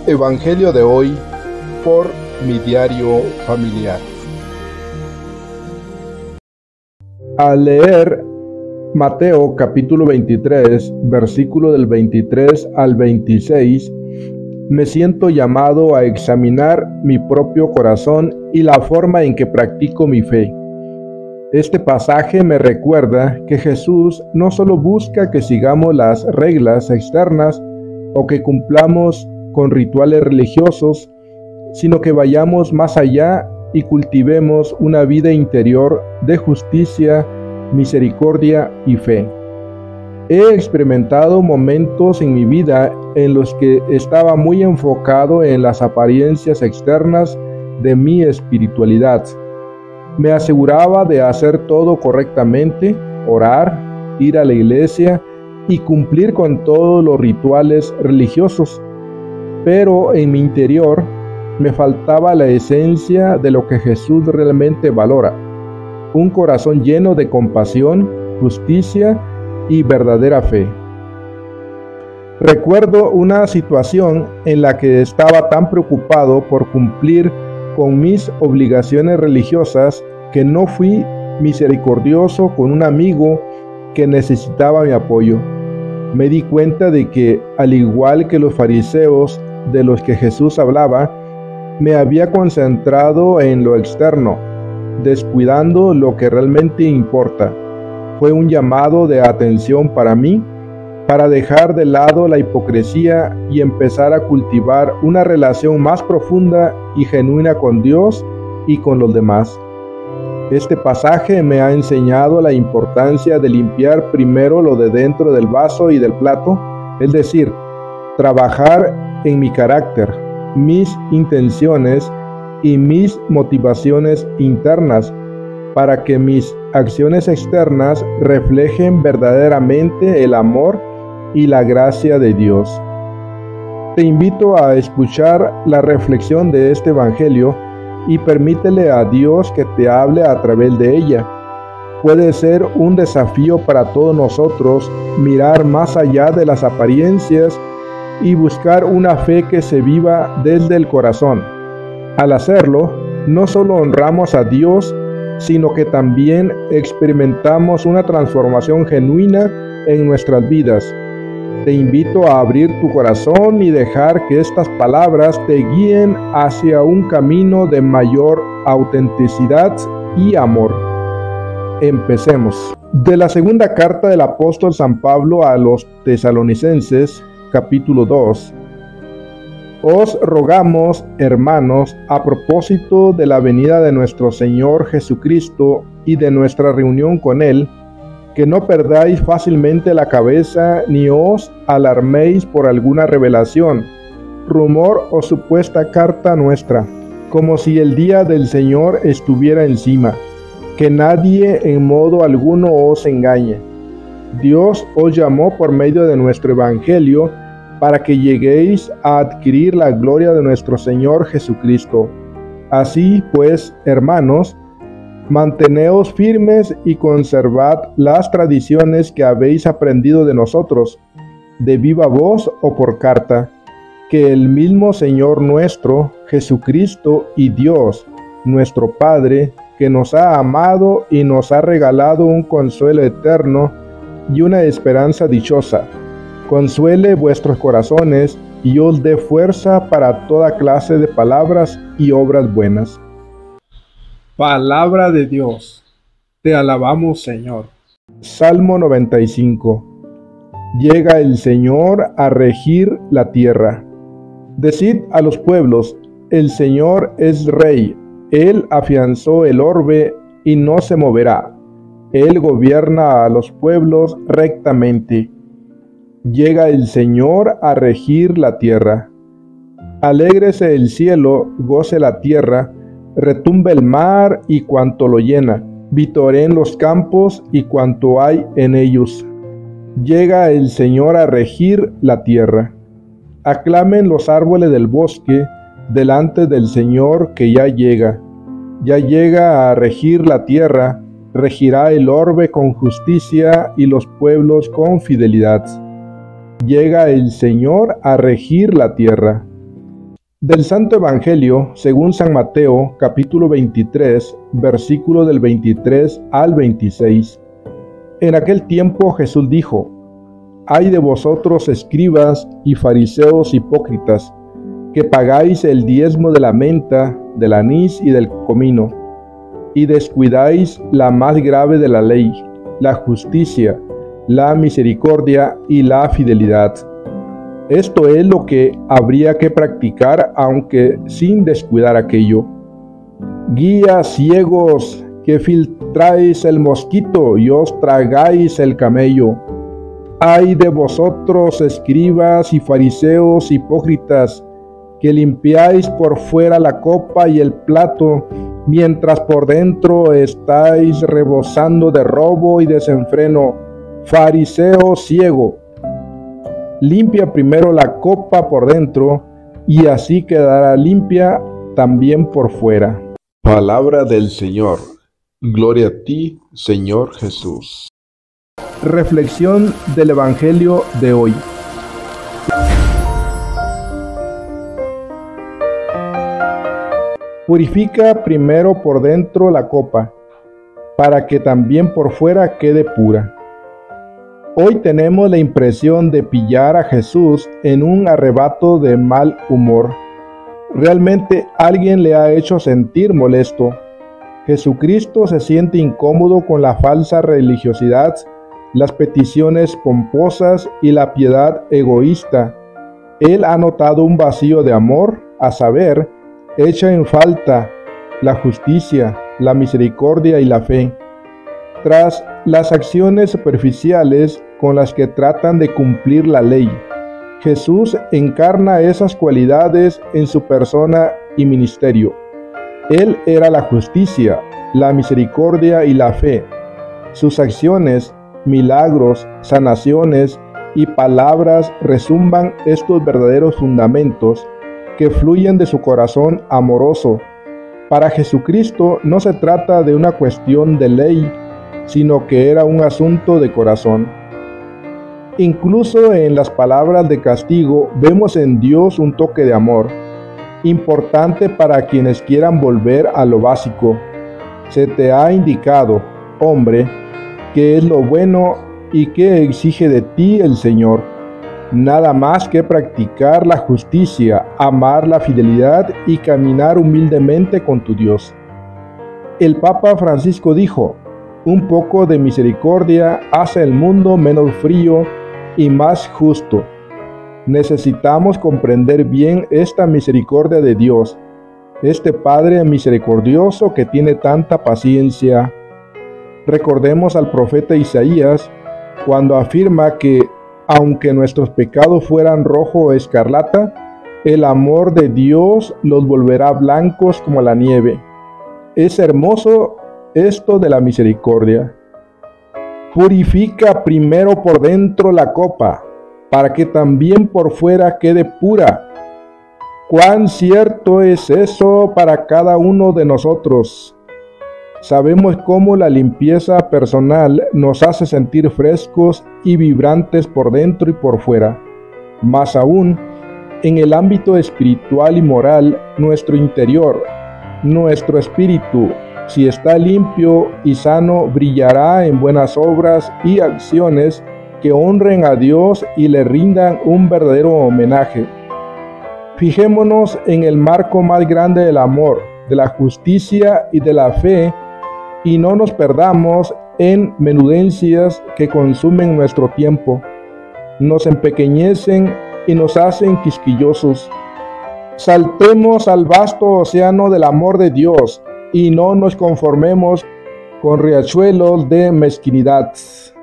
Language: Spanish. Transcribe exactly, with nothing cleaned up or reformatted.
Evangelio de hoy por mi diario familiar. Al leer Mateo capítulo veintitrés, versículo del veintitrés al veintiséis, me siento llamado a examinar mi propio corazón y la forma en que practico mi fe. Este pasaje me recuerda que Jesús no solo busca que sigamos las reglas externas o que cumplamos con rituales religiosos, sino que vayamos más allá y cultivemos una vida interior de justicia, misericordia y fe. He experimentado momentos en mi vida en los que estaba muy enfocado en las apariencias externas de mi espiritualidad. Me aseguraba de hacer todo correctamente, orar, ir a la iglesia y cumplir con todos los rituales religiosos. Pero en mi interior me faltaba la esencia de lo que Jesús realmente valora: un corazón lleno de compasión, justicia y verdadera fe. Recuerdo una situación en la que estaba tan preocupado por cumplir con mis obligaciones religiosas que no fui misericordioso con un amigo que necesitaba mi apoyo. Me di cuenta de que, al igual que los fariseos de los que Jesús hablaba, me había concentrado en lo externo, descuidando lo que realmente importa. Fue un llamado de atención para mí, para dejar de lado la hipocresía y empezar a cultivar una relación más profunda y genuina con Dios y con los demás. Este pasaje me ha enseñado la importancia de limpiar primero lo de dentro del vaso y del plato, es decir, trabajar en mi carácter, mis intenciones y mis motivaciones internas, para que mis acciones externas reflejen verdaderamente el amor y la gracia de Dios. Te invito a escuchar la reflexión de este Evangelio y permítele a Dios que te hable a través de ella. Puede ser un desafío para todos nosotros mirar más allá de las apariencias y buscar una fe que se viva desde el corazón. Al hacerlo, no solo honramos a Dios, sino que también experimentamos una transformación genuina en nuestras vidas. Te invito a abrir tu corazón y dejar que estas palabras te guíen hacia un camino de mayor autenticidad y amor. Empecemos. De la segunda carta del apóstol San Pablo a los tesalonicenses, capítulo dos. Os rogamos, hermanos, a propósito de la venida de nuestro Señor Jesucristo y de nuestra reunión con Él, que no perdáis fácilmente la cabeza ni os alarméis por alguna revelación, rumor o supuesta carta nuestra, como si el día del Señor estuviera encima, que nadie en modo alguno os engañe. Dios os llamó por medio de nuestro Evangelio para que lleguéis a adquirir la gloria de nuestro Señor Jesucristo. Así pues, hermanos, manteneos firmes y conservad las tradiciones que habéis aprendido de nosotros, de viva voz o por carta, que el mismo Señor nuestro, Jesucristo y Dios, nuestro Padre, que nos ha amado y nos ha regalado un consuelo eterno y una esperanza dichosa, consuele vuestros corazones y os dé fuerza para toda clase de palabras y obras buenas. Palabra de Dios. Te alabamos, Señor. Salmo noventa y cinco. Llega el Señor a regir la tierra. Decid a los pueblos: el Señor es Rey. Él afianzó el orbe y no se moverá. Él gobierna a los pueblos rectamente. Llega el Señor a regir la tierra. Alégrese el cielo, goce la tierra, retumbe el mar y cuanto lo llena, vitoreen los campos y cuanto hay en ellos. Llega el Señor a regir la tierra. Aclamen los árboles del bosque delante del Señor que ya llega. Ya llega a regir la tierra, regirá el orbe con justicia y los pueblos con fidelidad. Llega el Señor a regir la tierra. Del Santo Evangelio, según San Mateo, capítulo veintitrés, versículo del veintitrés al veintiséis. En aquel tiempo Jesús dijo: Ay de vosotros, escribas y fariseos hipócritas, que pagáis el diezmo de la menta, del anís y del comino, y descuidáis la más grave de la ley, la justicia, la misericordia y la fidelidad. Esto es lo que habría que practicar, aunque sin descuidar aquello. Guías ciegos, que filtráis el mosquito y os tragáis el camello. Ay de vosotros, escribas y fariseos hipócritas, que limpiáis por fuera la copa y el plato, mientras por dentro estáis rebosando de robo y desenfreno. Fariseo ciego, limpia primero la copa por dentro, y así quedará limpia también por fuera. Palabra del Señor. Gloria a ti, Señor Jesús. Reflexión del Evangelio de hoy. Purifica primero por dentro la copa, para que también por fuera quede pura. Hoy tenemos la impresión de pillar a Jesús en un arrebato de mal humor. Realmente alguien le ha hecho sentir molesto. Jesucristo se siente incómodo con la falsa religiosidad, las peticiones pomposas y la piedad egoísta. Él ha notado un vacío de amor, a saber, echa en falta la justicia, la misericordia y la fe. Tras las acciones superficiales con las que tratan de cumplir la ley, Jesús encarna esas cualidades en su persona y ministerio. Él era la justicia, la misericordia y la fe. Sus acciones, milagros, sanaciones y palabras resumban estos verdaderos fundamentos que fluyen de su corazón amoroso. Para Jesucristo no se trata de una cuestión de ley, sino que era un asunto de corazón. Incluso en las palabras de castigo vemos en Dios un toque de amor, importante para quienes quieran volver a lo básico. Se te ha indicado, hombre, qué es lo bueno y qué exige de ti el Señor. Nada más que practicar la justicia, amar la fidelidad y caminar humildemente con tu Dios. El Papa Francisco dijo: un poco de misericordia hace el mundo menos frío y más justo. Necesitamos comprender bien esta misericordia de Dios, este Padre misericordioso que tiene tanta paciencia. Recordemos al profeta Isaías cuando afirma que, aunque nuestros pecados fueran rojo o escarlata, el amor de Dios los volverá blancos como la nieve. Es hermoso esto de la misericordia. Purifica primero por dentro la copa, para que también por fuera quede pura. Cuán cierto es eso para cada uno de nosotros. Sabemos cómo la limpieza personal nos hace sentir frescos y vibrantes por dentro y por fuera. Más aún, en el ámbito espiritual y moral, nuestro interior, nuestro espíritu, si está limpio y sano, brillará en buenas obras y acciones que honren a Dios y le rindan un verdadero homenaje. Fijémonos en el marco más grande del amor, de la justicia y de la fe, y no nos perdamos en menudencias que consumen nuestro tiempo, nos empequeñecen y nos hacen quisquillosos. Saltemos al vasto océano del amor de Dios y no nos conformemos con riachuelos de mezquinidad.